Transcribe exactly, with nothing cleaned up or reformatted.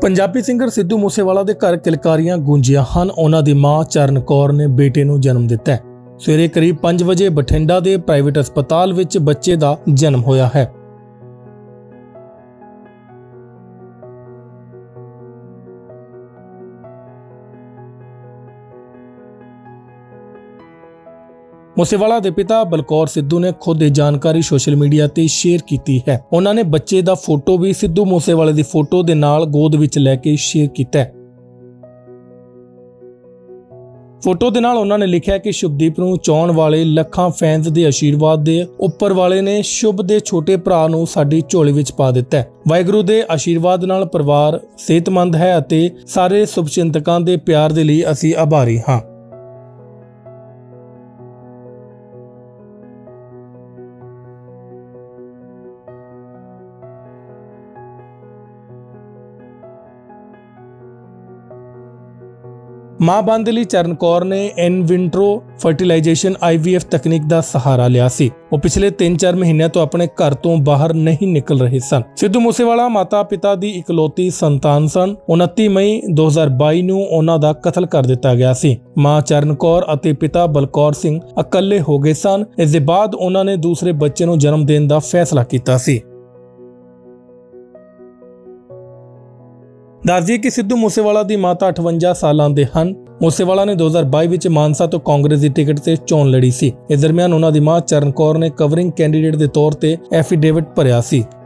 Punjabi singer Sidhu Moosewala दे घर किलकारियां गूंजियां हन। उन्हां दी मां चरण कौर ने बेटे नूं जन्म दिता है। सवेरे करीब पांच बजे बठिंडा दे प्राइवेट अस्पताल विच बच्चे दा जन्म होया है। मूसेवाला दे पिता बलकौर सिद्धू ने खुद ये जानकारी सोशल मीडिया ते शेयर की है। उन्होंने बच्चे दा फोटो भी सिद्धू मूसेवाले दी फोटो दे नाल गोद विच लैके शेयर किया है। फोटो दे नाल उन्होंने लिखा कि शुभदीप नूं चाहण वाले लखां फैंस दे आशीर्वाद दे उपर वाले ने शुभ दे छोटे भरा नूं साडी झोली विच पा दिता है। वाहिगुरू दे आशीर्वाद नाल परिवार सेहतमंद है अते सारे शुभचिंतकां दे प्यार दे लई असीं आभारी हां। मां बन दे लई चरण कौर ने in vitro fertilisation I V F तकनीक का सहारा लिया सी। वो पिछले तीन चार महीनों तो अपने घर तो बाहर नहीं निकल रहे सन। सिद्धू मूसेवाला माता पिता की इकलौती संतान सन। उनतीस मई दो हज़ार बाई नूं उन्हां दा कतल कर दिता गया सी। मां चरण कौर अते पिता बलकौर सिंह इकल्ले हो गए सन। इस दे बाद उन्हां ने दूसरे बच्चे नूं जन्म देण दा फैसला कीता सी। दस दईए कि सिद्धू मूसेवाला दी माता अठवंजा सालां दे हन। मूसेवाला ने दो हज़ार बाई विच मानसा तो कांग्रेस की टिकट से चोन लड़ी सी। इस दरमियान उन्हां दी मां चरण कौर ने कवरिंग कैंडीडेट के तौर पर एफीडेविट भरिया सी।